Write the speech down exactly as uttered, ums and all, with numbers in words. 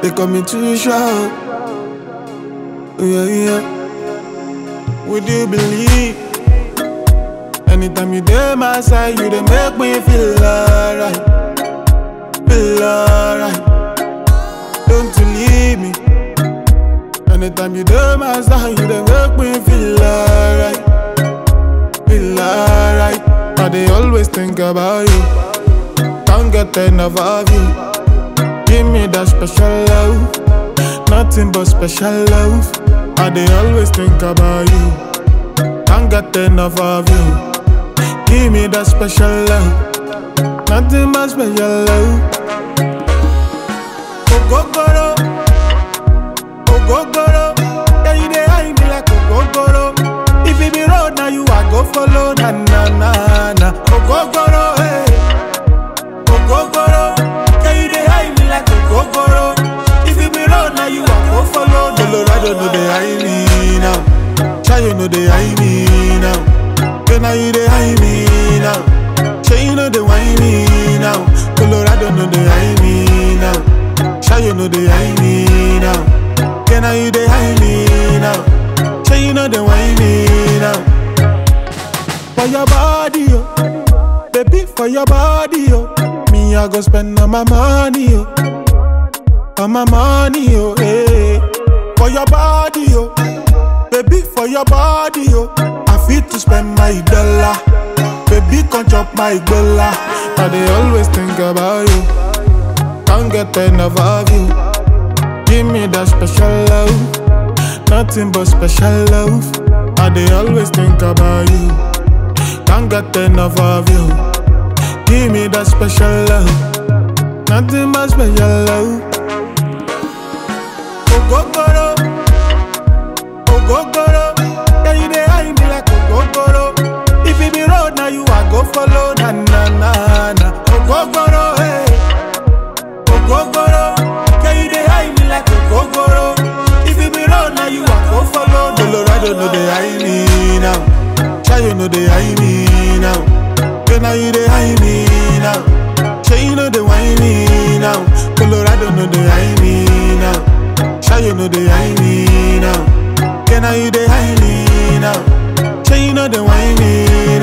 They call me Tusure. Yeah, yeah. Would you believe? Anytime you there my side, you they make me feel alright. Feel alright. Don't you leave me. Anytime you there my side, you they make me feel alright. Feel alright. I they always think about you. Can't get enough of you. Give me that special love. Nothing but special love. I they always think about you. Can't get enough of you. Give me that special love. Nothing but special love. Ogogoro, Ogogoro. Yeah, you dey hide me like Ogogoro. If it be road now you I go follow. Na na na na. Ogogoro, hey. Ogogoro. Yeah, you dey hide me like Ogogoro. If it be road now you I go follow. Colorado no dey hide me now. Try you know they hide me now. Can I you they hide me now? Shay you know they whine me now. Colorado know they hide me now. Shay you know they hide me now. Can I you they hide me now? Shay you know they whine me now. For your body, oh, baby, for your body, oh, me I go spend all my money, oh, all my money, oh, hey. For your body, oh, baby, for your body, oh, I fit to spend my dollar. Baby, come chop my dollar. I they always think about you. Can't get enough of you. Give me that special love. Nothing but special love. I they always think about you. Can't get enough of you. Give me that special love. Nothing but special love. Ogogoro, Ogogoro. Yeah, you dey hide me like Ogogoro. If it be road now you I go follow. Na na na na. Ogogoro, hey. Ogogoro. Yeah, you dey hide me like Ogogoro. If it be road now you I go follow. Colorado no dey hide me now. Try you know they hide me now. Can I you they hide me now? Shay you know they whine me now. Colorado no they hide me now. Shay you know they hide me now. Can I you they hide me now? Shay you know they whine me